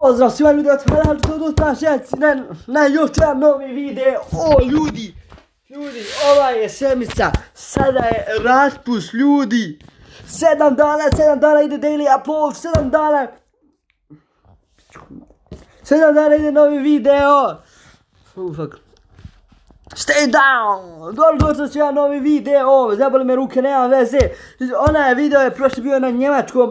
Pozdrav svima ljudi, na još jedan novi video. Ljudi, ova je sedmica, sada je raspust ljudi. 7 dana ide daily upload, 7 dana ide novi video. Stay down! Došao će jedan novi video, zaboli me ruke, nema veze. Onaj video je prošli bio na njemačkom,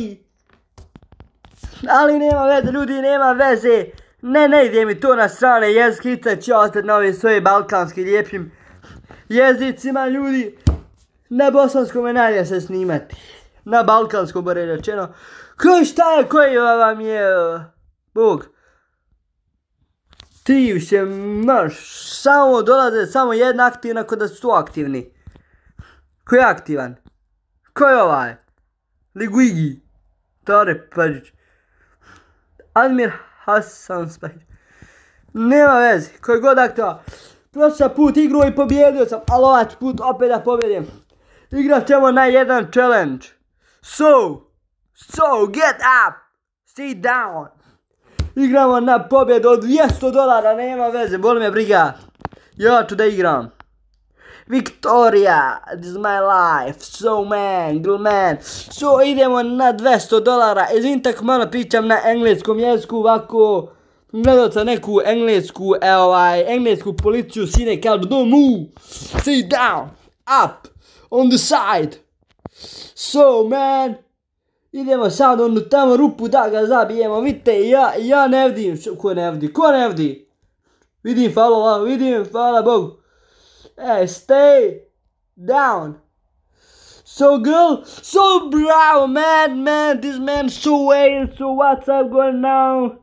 ali nema veze, ljudi, nema veze. Ne ide mi to na strane jezike, ću ostati na ovim svojim balkanskim lijepim jezicima, ljudi. Na bosanskom je najlje se snimati. Na balkanskom bolje rečeno. Koji vam je Bog? Ti više samo dolaze, samo jedna aktivna kod da su aktivni. Ko je aktivan? Ko je ovaj? Liguigi. Tore Pađić. Admir Hasan Spahić. Nema veze, koji god aktivan. Prošli put igru i pobjedio sam, ali ovaj put opet da pobjedim. Igrat ćemo na jedan challenge. So, get up, sit down. Igramo na pobjedu od $200, nema veze, boli me briga. Ja ću da igram. Victoria, this is my life, girl man. So, idemo na $200. Izvinite ako malo pričam na engleskom jeziku, ovako. Gledao sam neku englesku policiju, sine kažu, don't move, sit down, up, on the side. So, man, idemo sad onu tamo rupu da ga zabijemo, vidite, ja ne vidim, ko ne vidi? Vidim, hvala Bogu. Stay down. So girl, so bravo, man, this man so weird, so what's up going now?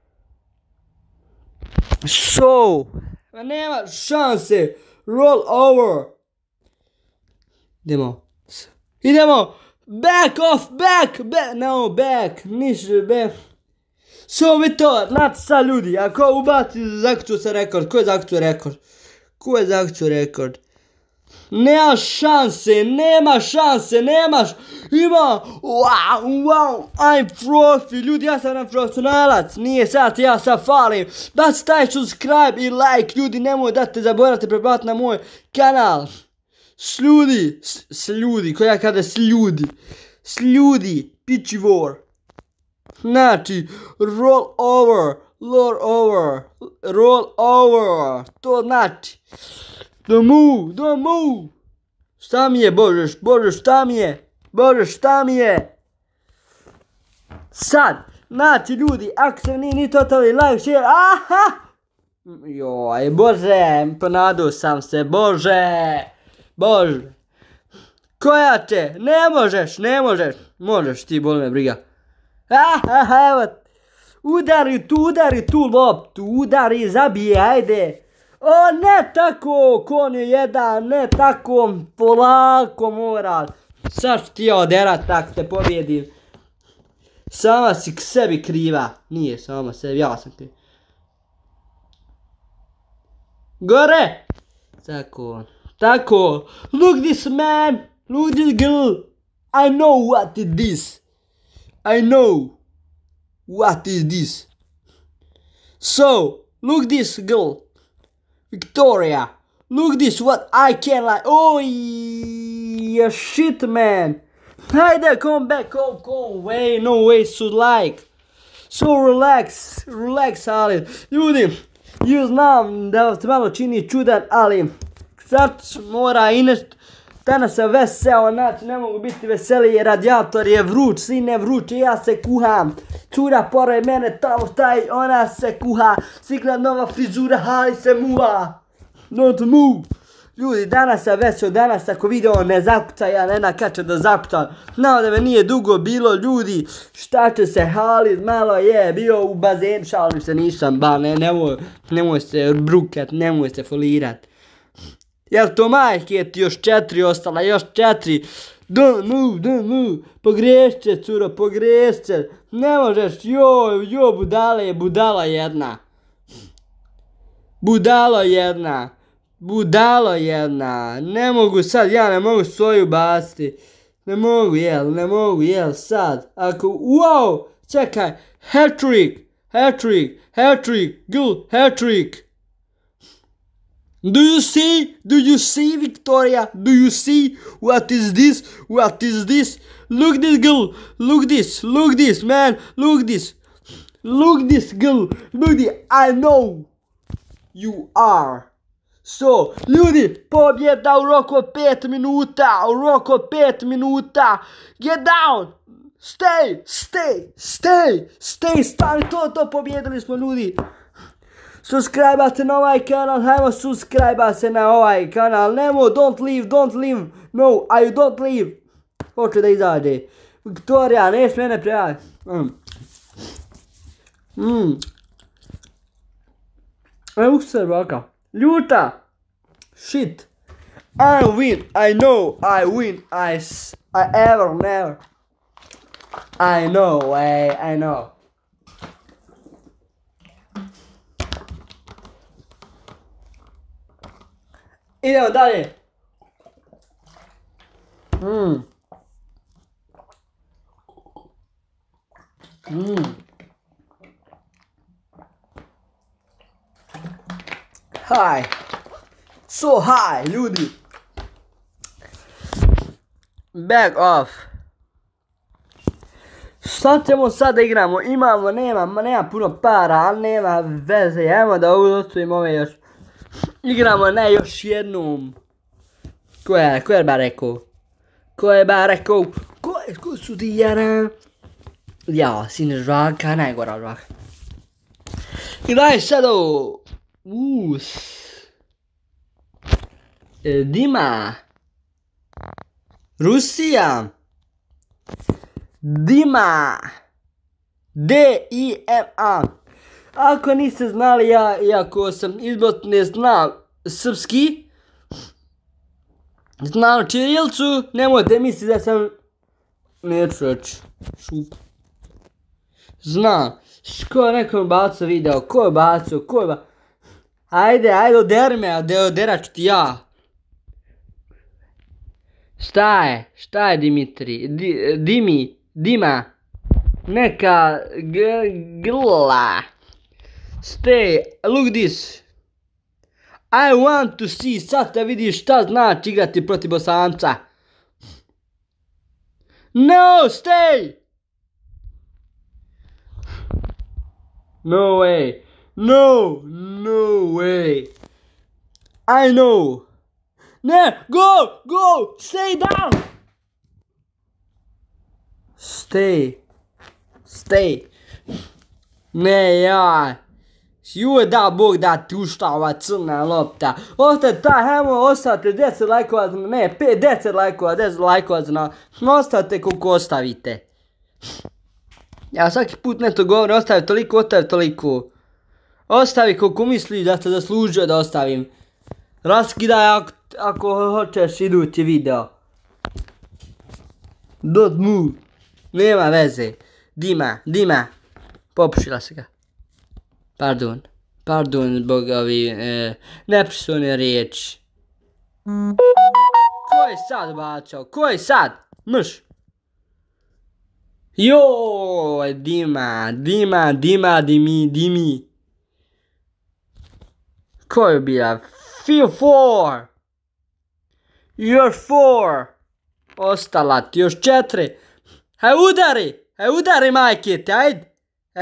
So, nema šanse, roll over. Idemo, back, niš, back. So, vi to, znate sad ljudi, ako ubaci zakuću sa rekord, ko je zakuću rekord? Nema šanse, ima, wow, I'm profi, ljudi, ja sam profesionalac, nije sad, ja sad falim, bacite taj subscribe i like, ljudi, nemoj da te zaboravite preplatiti na moj kanal, sljudi, koja kada sljudi, pičivor, znači, roll over, to znači, don't move, šta mi je, Bože, šta mi je? Sad, znači ljudi, ako se nije totalni like, share, joj, Bože, ponadao sam se, Bože, koja će, ne možeš ti, boli me briga, evo, udari tu loptu, zabije, ajde. O, ne tako, kon je jedan, ne tako, polako moral. Sad ću ti ja oderat, tako te pobjedim. Sama si k sebi kriva. Nije sama sebi, ja sam kriv. Gore! Tako. Look this man, look this girl. I know what is this. So, look this girl. Victoria, look this what I can like. Oh, yeah, shit, man. Haydi, come back, come away, no way to like. So relax, ali. Ljudi, znam da vas malo čini čudan, ali sad mora i nešto. Danas sam veseo, znači ne mogu biti veseli jer radijator je vruć, sine vruće, ja se kuham. Cura pored mene tamo staji, ona se kuha, sikla nova frizura, ali se muva. Don't move. Ljudi, danas sam veseo, danas ako video ne zakuca, ja ne nakačem da zakucam. Znao da me nije dugo bilo, ljudi, šta će se halit, malo je bio u bazenu, šalim se, nisam, nemoj se brukat, nemoj se folirat. Jel to majke ti još 4 ostala, još 4. Don't move. Pogriješće, curo, pogriješće. Ne možeš, joj, budala jedna. Ne mogu sad, ja ne mogu svoju baciti. Ne mogu, jel, sad. Ako, wow, čekaj, hat-trick. Hat-trick, hat-trick, girl, hat-trick. Do you see? Do you see, Victoria? Do you see? What is this? What is this? Look this girl. Look this. Look this, man. Look this. Look this girl. Look this. I know you are. So, ljudi, pobjeda u roku od 5 minuta. U roku od 5 minuta. Get down. Stay. Stay. Stay. Stay. Stani to. Pobjedili smo, ljudi. Subscribe se na ovaj kanal, hajmo subscribe se na ovaj kanal, nemo, don't leave, no, I don't leave. Hoće da izađe. Viktorija, neš mene prijaviti. Evo se baka. Ljuta. Shit. I win, I know, I win, I ever, never. I know, I know. Idemo dalje. High. So high, ljudi. Back off. Šta ćemo sad da igramo? Imamo, nema puno para, ali nema veze. Ajmo da ostavimo ove još. Igramo na još jednom. Ko je ba rekao? Ko su ti jara? Ja, sine žvaka, najgora žvaka. I daj sad ovo. Dima. Rusija. Dima. D-I-M-A. Ako niste znali, iako sam iz Bosne znam srpski, znam ćirilcu, nemojte misliti da sam, neću reći, šup. Znam, ko je nekom bacao video, ko je bacao, Ajde, oderi me, oderat ću ti ja. Šta je Dimitri, Dima, neka grla. Stay, look this. I want to see, sad da vidiš šta znači igrati protiv Bosanca. No, stay! No way. No way. I know. Ne, go, stay down. Stay. Ne, ja. Joj, da Bog da ti ušla ova crna lopta. Ostajte, hajmo, ostavite 10 lajkova, ne, 10 lajkova za nas. Ostavite koliko ostavite. Ja svaki put nešto govorim, ostavi toliko. Ostavi koliko misli da ste zaslužio da ostavim. Raskidaj ako hoćeš idući video. Don't move. Nema veze. Dima. Popušila se ga. Pardon zbog ovi nepristojne riječi. Ko je sad bacao? Ko je sad? Mrš. Joj, Dimi. Ko je bila? Feel 4. Još 4. Ostala ti još 4. Haj udari majke, ajde.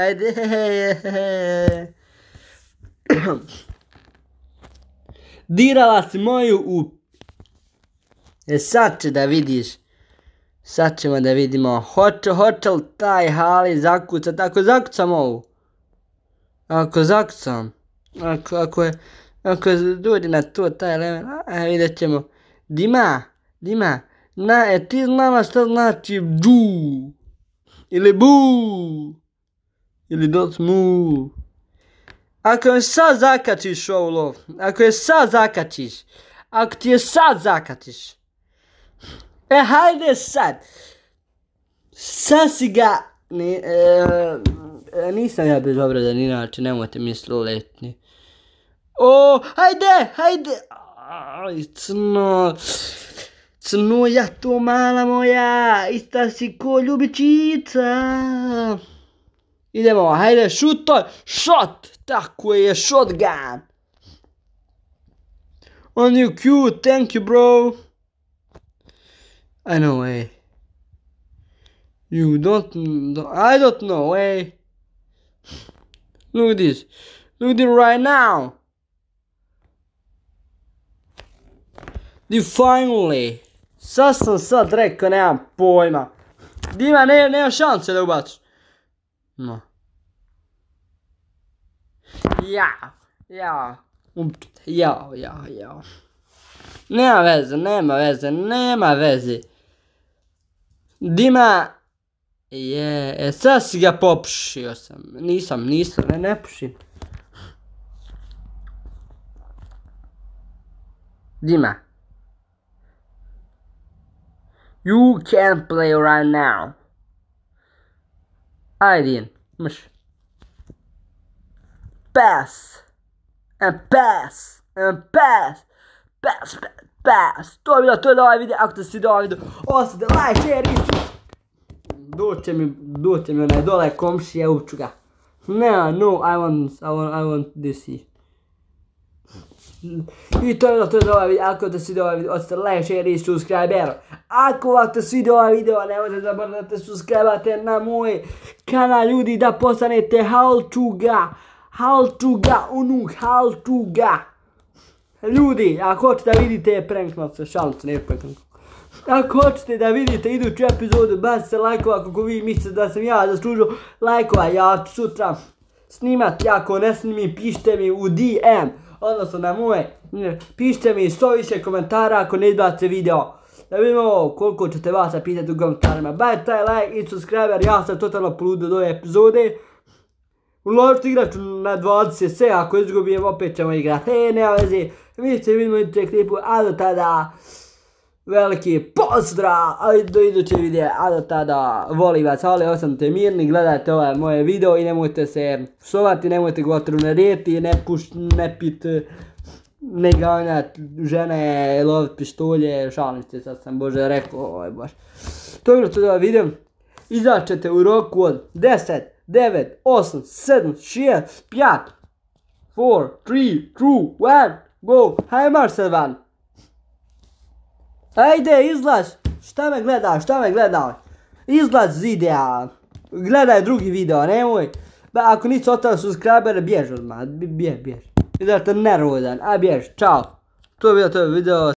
Dirala si moju u... Sad će da vidiš. Sad ćemo da vidimo. Hoće li taj Hali zakucat? Ako zakucam ovu. Ako dođe na to taj element. Vidjet ćemo. Dima. Ti znala šta znači džu. Ili bu. Ili don't move. Ako je sad zakačiš ovu lov. Ako ti je sad zakačiš. Hajde sad. Sad si ga... Nisam ja bezobradan, inače nemojte misli letni. Hajde. Crno, ja to mala moja. Ista si ko ljubičica. Idemo, hajde, šutoj, shot, tako je, shotgun. On you cute, thank you bro. I know, hey. You I don't know, hey. Look at this. Look at it right now. Finally. Sad sam sad rekao, nemam pojma. Dima, nema šanse da ubaciš. No. Ja. Nema veze. Dima, sad si ga popušio sam. Nisam, ne pušim. Dima. You can't play right now. Ajde, mrš. Pass. To je bilo to da ovaj video. Ako te svidio ovaj video, ostavite like, share i doće mi onaj dole komšija, uću ga. No, I want this here. I to je bilo to za ovaj video. Ako te svidio ovaj video, ostavite like, share i subscribe. Ako vam te svidio ovaj video, nemojte zaboraviti da te subscribe-ate na moj kanal, ljudi, da postanete halčuga. Ljudi, ako hoćete da vidite pranknovce, šalim se, ne pranknovce. Ako hoćete da vidite iduću epizodu, bacite lajkova kako vi mislite da sam ja zaslužio lajkova. Ja ću sutra snimati, ako ne snimim, pišite mi u DM, odnosno na moje, pišite mi što više komentara ako ne izbacite video. Da vidimo koliko ćete vas pitati u komentarima. Bajte taj like i subscriber, ja sam totalno poludio do ove epizode. Uložite igraču na 20 se, ako izgubijem opet ćemo igrati. Nema veze, mi se vidimo u idućem klipu, a do tada veliki pozdrav, a do iduće videa, a do tada volim vas, ali ostanite mirni, gledajte ovaj moje video i nemojte se psovati, nemojte ga otrovnariti, ne pit, ne ganjat žene, lovit pištolje, šalim se, sad sam bože rekao, baš. To je bilo to da video, izaćete u roku od 10, 9, 8, 7, 6, 5, 4, 3, 2, 1, go, hajde marš sad van. Ajde, izlaz, šta me gledaš, izlaz iz videa, gledaj drugi video, nemoj, ako nisi ostao subscriber, bjež odmah, bjež, i da te nervozan, a bjež, čao, to je bilo to video.